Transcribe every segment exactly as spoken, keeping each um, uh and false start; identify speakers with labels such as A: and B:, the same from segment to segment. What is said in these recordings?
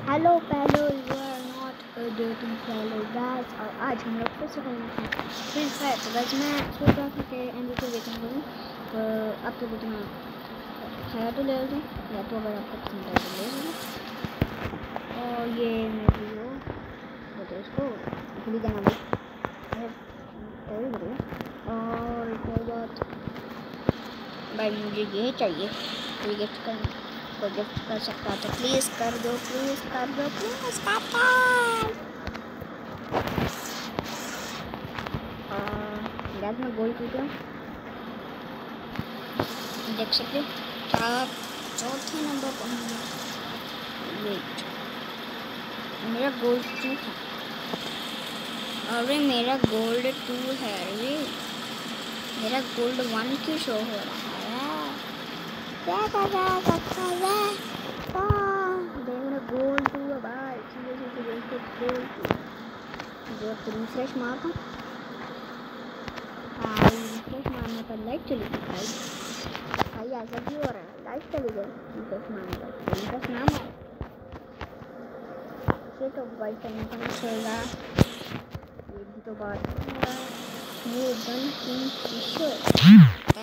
A: Hello पहलो you are not dating पहलो guys. और आज हम लोग फिर से करेंगे फ्री फायर। तो गाइस मैं सोच रहा था कि एंड को वेटिंग करूँ, तो आप तो मैं खाया तो ले लूँ, या तो अगर आपको पसंद आए तो ले लूँ। और ये मेरी वो तो इसको भूल जाना भाई, और एक बात भाई, मुझे ये चाहिए, ये गिफ्ट करना, कोई गिफ्ट कर सकता तो प्लीज़ कर दो, प्लीज़ कर दो, प्लीज़ कर दो। गैस मैं गोल टूटा देख सकते चार चौथे नंबर पर वेट, मेरा गोल्ड टू है। अरे मेरा गोल्ड टू है, अरे मेरा गोल्ड वन की शो हो रहा है। क्या कर रहा सकता है देख गोल्ड टू है भाई, सीधे सीधे गोल्ड टू। जो रिफ्रेश मार दूँ भाई, रिफ्रेश मारने पर लाइट चली गई भाई। भाई ऐसा क्यों हो रहा है, लाइट चली गई रिफ्रेश मारने पर, रिफ्रेश ना मार से तो भाई टाइम पर चलेगा। ये भी तो बात है, ये गन किंग फिशर।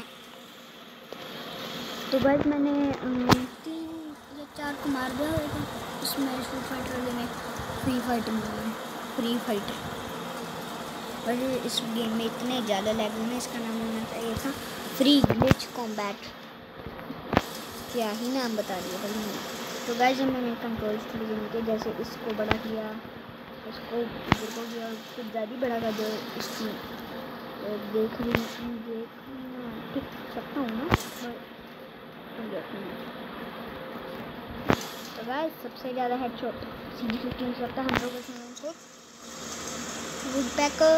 A: तो भाई मैंने तीन या चार को मार दिया होगा उसमें फ्री फाइटर में, फ्री फाइटर में फ्री फाइटर पर इस गेम में इतने ज़्यादा लैग में इसका नाम होना चाहिए था फ्री ग्लिच कॉम्बैट। क्या ही नाम बता दिया भाई मैंने। तो गाइस जब मैंने कंट्रोल किए, जैसे इसको बड़ा किया, इसको को किया, उसको ज़्यादा बड़ा कर दो इसकी, तो देख ली देखना ठीक सकता हूँ ना। तो गाइस सबसे ज़्यादा हेडशॉट सीधी फिफ्टीन सकता हम लोग को वुडपैक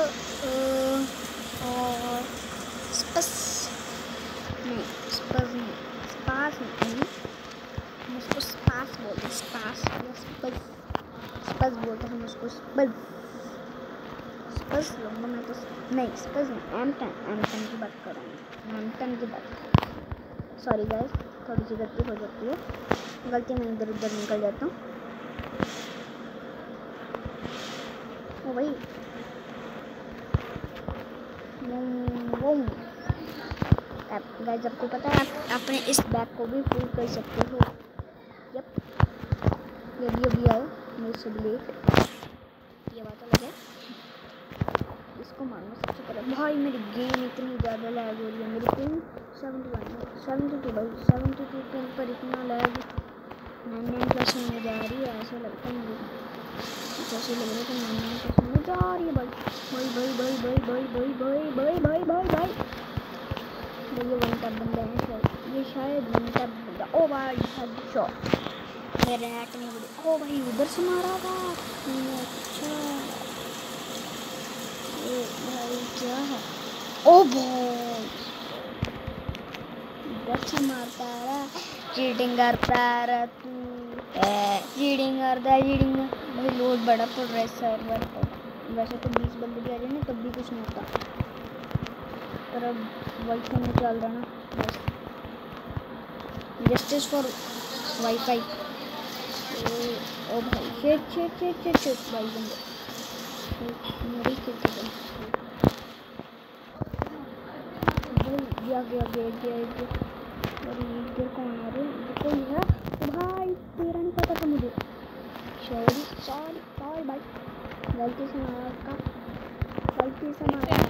A: और स्पस नहीं स्पस नहीं स्पास नहीं, हम उसको स्पास बोलते हैं, स्पास या स्पस स्पस बोलते हैं हम उसको, स्पस स्पस लूँगा मैं तो नहीं, स्पस नहीं, एम टेन एम टेन की बात कर रहा हूँ, एम टेन की बात। सॉरी गाइस थोड़ी सी गलती हो जाती है, गलती मैं इधर उधर निकल जाता हूँ। ओ भाई वो गाइस आपको पता है आप अपने इस बैग को भी फुल कर सकते हो। यप ये भी अभी आया मेरे से लेट, ये बात अलग है। इसको मारना सबसे पहले भाई, मेरी गेम इतनी ज़्यादा लैग हो रही है, मेरी ping seventy one seventy two भाई, सेवेंटी टू पिंग पर इतना लैग नाइन नाइन प्लस में जा रही है, ऐसा लगता है मुझे, जैसे लग रहा है कि नाइन नाइन प्लस में जा रही है भाई। भाई भाई भाई भाई भाई भाई भाई भाई भाई भाई भाई ये वन टैप बंदा है शायद, ये शायद वन टैप बंदा। ओ भाई हेडशॉट, मेरे हैक नहीं बोले। ओ भाई उधर से मारा था, अच्छा ये भाई क्या है। ओ भाई उधर से मारता है, चीटिंग करता है तू, चीटिंंग करता है चीटिंग। भाई लोड बड़ा पड़ रहा है सर्वर पर, वैसे तो बीस बंदे भी आ जाए ना तब भी कुछ नहीं होता, पर अब वाईफाई में चल रहा ना, बस जस्टिस फॉर वाईफाई। ओ भाई शेट शेट शेट शेट शेट भाई बंदे मेरी खेलते हैं भाई, गया गया गया गया गया। और इधर कौन आ रहे हैं, कोई है तो भाई तेरा नहीं पता था मुझे, सॉरी सॉरी सॉरी भाई, गलती से मारा का, गलती से मारा